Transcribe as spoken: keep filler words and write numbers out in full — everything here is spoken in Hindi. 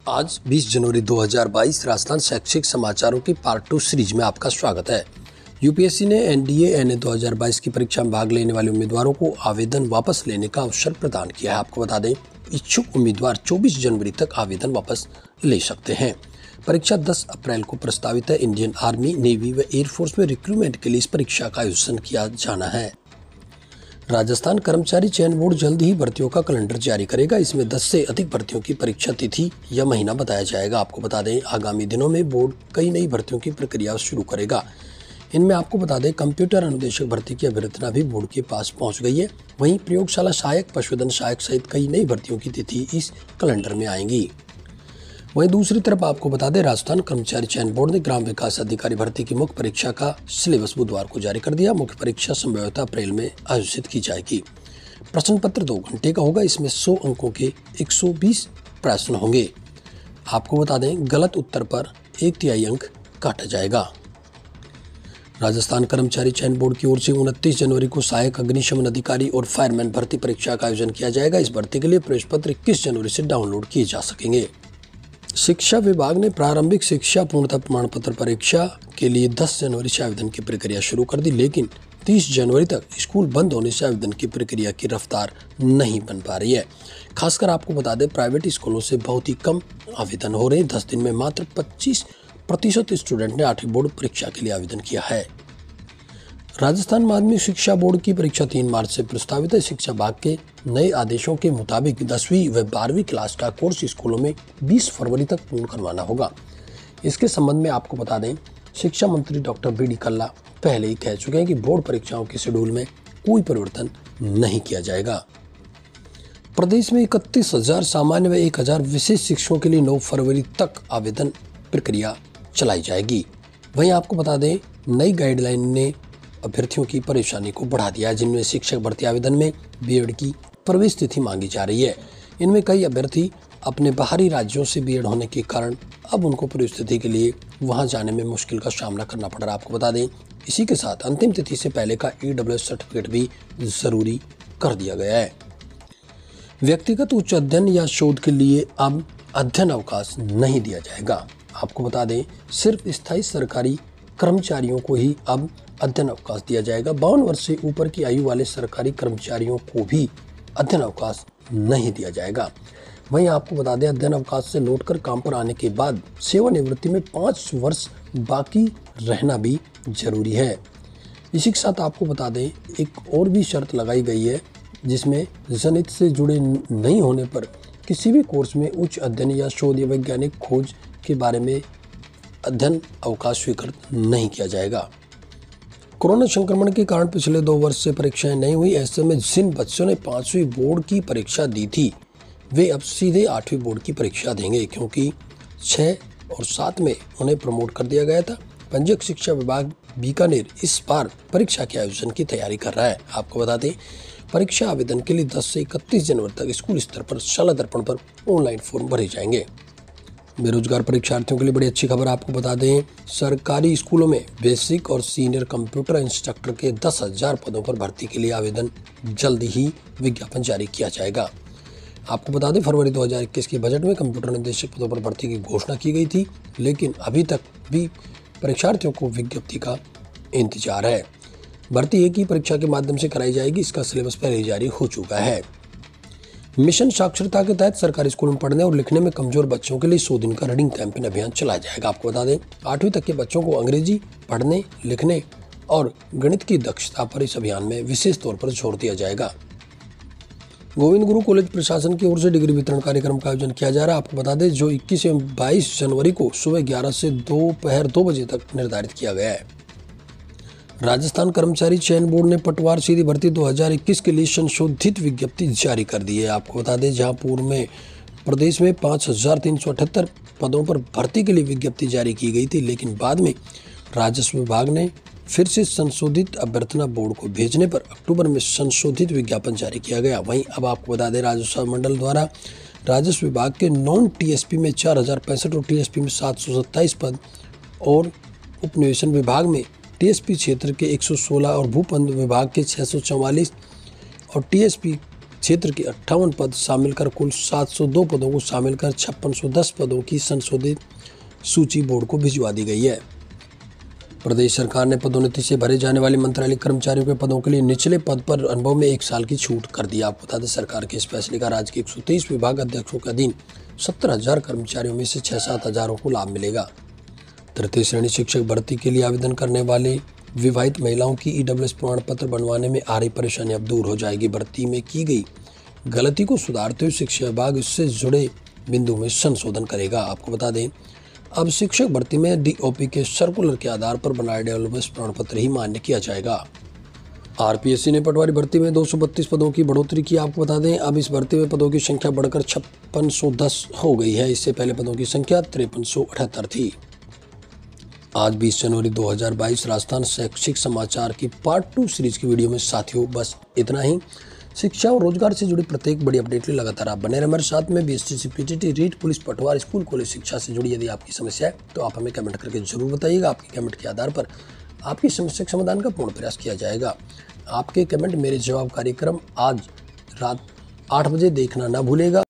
आज बीस जनवरी दो हज़ार बाईस राजस्थान शैक्षिक समाचारों की पार्ट टू सीरीज में आपका स्वागत है। यूपीएससी ने एनडीए एनए दो हज़ार बाईस की परीक्षा में भाग लेने वाले उम्मीदवारों को आवेदन वापस लेने का अवसर प्रदान किया है। आपको बता दें, इच्छुक उम्मीदवार चौबीस जनवरी तक आवेदन वापस ले सकते हैं। परीक्षा दस अप्रैल को प्रस्तावित है। इंडियन आर्मी, नेवी व एयरफोर्स में रिक्रूटमेंट के लिए इस परीक्षा का आयोजन किया जाना है। राजस्थान कर्मचारी चयन बोर्ड जल्द ही भर्तियों का कैलेंडर जारी करेगा। इसमें दस से अधिक भर्तियों की परीक्षा तिथि या महीना बताया जाएगा। आपको बता दें, आगामी दिनों में बोर्ड कई नई भर्तियों की प्रक्रिया शुरू करेगा। इनमें आपको बता दें, कंप्यूटर अनुदेशक भर्ती की अभ्यर्थना भी बोर्ड के पास पहुंच गई है। वहीं प्रयोगशाला सहायक, पशुधन सहायक सहित कई नई भर्तियों की तिथि इस कैलेंडर में आएंगी। वहीं दूसरी तरफ आपको बता दें, राजस्थान कर्मचारी चयन बोर्ड ने ग्राम विकास अधिकारी भर्ती की मुख्य परीक्षा का सिलेबस बुधवार को जारी कर दिया। मुख्य परीक्षा संभवतः अप्रैल में आयोजित की जाएगी। प्रश्न पत्र दो घंटे का होगा। इसमें सौ अंकों के एक सौ बीस प्रश्न होंगे। आपको बता दें, गलत उत्तर पर एक तिहाई अंक काटा जाएगा। राजस्थान कर्मचारी चयन बोर्ड की ओर से उनतीस जनवरी को सहायक अग्निशमन अधिकारी और फायरमैन भर्ती परीक्षा का आयोजन किया जाएगा। इस भर्ती के लिए प्रवेश पत्र इक्कीस जनवरी से डाउनलोड किए जा सकेंगे। शिक्षा विभाग ने प्रारंभिक शिक्षा पूर्णता प्रमाण पत्र परीक्षा के लिए दस जनवरी से आवेदन की प्रक्रिया शुरू कर दी, लेकिन तीस जनवरी तक स्कूल बंद होने से आवेदन की प्रक्रिया की रफ्तार नहीं बन पा रही है। खासकर आपको बता दें, प्राइवेट स्कूलों से बहुत ही कम आवेदन हो रहे हैं। दस दिन में मात्र पच्चीस प्रतिशत स्टूडेंट ने आठवीं बोर्ड परीक्षा के लिए आवेदन किया है। राजस्थान माध्यमिक शिक्षा बोर्ड की परीक्षा तीन मार्च से प्रस्तावित है। शिक्षा विभाग के नए आदेशों के मुताबिक दसवीं व बारहवीं क्लास का कोर्स स्कूलों में बीस फरवरी तक पूर्ण करवाना होगा। इसके संबंध में आपको बता दें, शिक्षा मंत्री डॉक्टर बी डी कल्ला पहले ही कह चुके हैं कि बोर्ड परीक्षाओं के शेड्यूल में कोई परिवर्तन नहीं किया जाएगा। प्रदेश में इकतीस हजार सामान्य व एक हजार विशेष शिक्षकों के लिए नौ फरवरी तक आवेदन प्रक्रिया चलाई जाएगी। वहीं आपको बता दें, नई गाइडलाइन ने अभ्यर्थियों की परेशानी को बढ़ा दिया है, जिनमें शिक्षक भर्ती आवेदन में बीएड की प्रवेश तिथि मांगी जा रही है। इनमें कई अभ्यर्थी अपने बाहरी राज्यों से बीएड होने के कारण अब उनको प्रवेश तिथि के लिए वहां जाने में मुश्किल का सामना करना पड़ रहा है। आपको बता दें, इसी के साथ अंतिम तिथि से पहले का ईडब्ल्यूएस सर्टिफिकेट भी जरूरी कर दिया गया है। व्यक्तिगत उच्च अध्ययन या शोध के लिए अब अध्ययन अवकाश नहीं दिया जाएगा। आपको बता दें, सिर्फ स्थायी सरकारी कर्मचारियों को ही अब अध्ययन अवकाश दिया जाएगा। बावन वर्ष से ऊपर की आयु वाले सरकारी कर्मचारियों को भी अध्ययन अवकाश नहीं दिया जाएगा। वहीं आपको बता दें, अध्ययन अवकाश से लौटकर काम पर आने के बाद सेवानिवृत्ति में पाँच वर्ष बाकी रहना भी जरूरी है। इसी के साथ आपको बता दें, एक और भी शर्त लगाई गई है, जिसमें जनहित से जुड़े नहीं होने पर किसी भी कोर्स में उच्च अध्ययन या शोध या वैज्ञानिक खोज के बारे में अध्ययन अवकाश स्वीकृत नहीं किया जाएगा। कोरोना संक्रमण के कारण पिछले दो वर्ष से परीक्षाएं नहीं हुई। ऐसे में जिन बच्चों ने पांचवी बोर्ड की परीक्षा दी थी, वे अब सीधे आठवीं बोर्ड की परीक्षा देंगे, क्योंकि छः और सात में उन्हें प्रमोट कर दिया गया था। पंजीयक शिक्षा विभाग बीकानेर इस बार परीक्षा के आयोजन की तैयारी कर रहा है। आपको बता दें, परीक्षा आवेदन के लिए दस से इकतीस जनवरी तक स्कूल स्तर पर शाला दर्पण पर ऑनलाइन फॉर्म भरे जाएंगे। बेरोजगार परीक्षार्थियों के लिए बड़ी अच्छी खबर आपको बता दें, सरकारी स्कूलों में बेसिक और सीनियर कंप्यूटर इंस्ट्रक्टर के दस हजार पदों पर भर्ती के लिए आवेदन जल्द ही विज्ञापन जारी किया जाएगा। आपको बता दें, फरवरी दो हज़ार इक्कीस के बजट में कंप्यूटर निर्देशक पदों पर भर्ती की घोषणा की गई थी, लेकिन अभी तक भी परीक्षार्थियों को विज्ञप्ति का इंतजार है। भर्ती एक ही परीक्षा के माध्यम से कराई जाएगी। इसका सिलेबस पहले ही जारी हो चुका है। मिशन साक्षरता के तहत सरकारी स्कूल में पढ़ने और लिखने में कमजोर बच्चों के लिए सौ दिन का रीडिंग कैंपेन अभियान चलाया जाएगा। आपको बता दें, आठवीं तक के बच्चों को अंग्रेजी पढ़ने, लिखने और गणित की दक्षता पर इस अभियान में विशेष तौर पर जोर दिया जाएगा। गोविंद गुरु कॉलेज प्रशासन की ओर से डिग्री वितरण कार्यक्रम का आयोजन किया जा रहा है। आपको बता दें, जो इक्कीस एवं बाईस जनवरी को सुबह ग्यारह से दोपहर दो बजे तक निर्धारित किया गया है। राजस्थान कर्मचारी चयन बोर्ड ने पटवार सीधी भर्ती दो हज़ार इक्कीस के लिए संशोधित विज्ञप्ति जारी कर दी है। आपको बता दें, जहां पूर्व में प्रदेश में पाँच हजार तीन सौ अठहत्तर पदों पर भर्ती के लिए विज्ञप्ति जारी की गई थी, लेकिन बाद में राजस्व विभाग ने फिर से संशोधित अभ्यर्थना बोर्ड को भेजने पर अक्टूबर में संशोधित विज्ञापन जारी किया गया। वहीं अब आपको बता दें, राजस्व मंडल द्वारा राजस्व विभाग के नॉन टीएसपी में चार हजार पैंसठ और टीएसपी में सात सौ सत्ताईस पद और उपनिवेशन विभाग में टीएसपी क्षेत्र के एक सौ सोलह और भूपंद विभाग के छः सौ चौवालीस और टीएसपी क्षेत्र के अट्ठावन पद शामिल कर कुल सात सौ दो पदों को शामिल कर छप्पन सौ दस पदों की संशोधित सूची बोर्ड को भिजवा दी गई है। प्रदेश सरकार ने पदोन्नति से भरे जाने वाले मंत्रालय कर्मचारियों के पदों के लिए निचले पद पर अनुभव में एक साल की छूट कर दी। आपको बता दें, सरकार के इस फैसले का राज्य के एक सौ तेईस विभाग अध्यक्षों के अधीन सत्तर हजार कर्मचारियों में से छह सात हजारों को लाभ मिलेगा। तृतीय श्रेणी शिक्षक भर्ती के लिए आवेदन करने वाले विवाहित महिलाओं की ईडब्ल्यूएस प्रमाण पत्र बनवाने में आ रही परेशानी अब दूर हो जाएगी। भर्ती में की गई गलती को सुधारते हुए शिक्षा विभाग इससे जुड़े बिंदु में संशोधन करेगा। आपको बता दें, अब शिक्षक भर्ती में डीओपी के सर्कुलर के आधार पर बनाए ईडब्ल्यूएस प्रमाण पत्र ही मान्य किया जाएगा। आरपीएससी ने पटवारी भर्ती में दो सौ बत्तीस पदों की बढ़ोतरी की। आपको बता दें, अब इस भर्ती में पदों की संख्या बढ़कर छप्पन सौ दस हो गई है। इससे पहले पदों की संख्या तिरपन सौ अठहत्तर थी। आज बीस जनवरी दो हज़ार बाईस राजस्थान शैक्षिक समाचार की पार्ट टू सीरीज की वीडियो में साथियों बस इतना ही। शिक्षा और रोजगार से जुड़ी प्रत्येक बड़ी अपडेट के लिए लगातार आप बने रहे हमारे साथ में। बीएसटीसी, पीटीटी, रीट, पुलिस, पटवार, स्कूल, कॉलेज शिक्षा से जुड़ी यदि आपकी समस्या है तो आप हमें कमेंट करके जरूर बताइएगा। आपके कमेंट के आधार पर आपकी समस्या के समाधान का पूर्ण प्रयास किया जाएगा। आपके कमेंट मेरे जवाब कार्यक्रम आज रात आठ बजे देखना ना भूलेगा।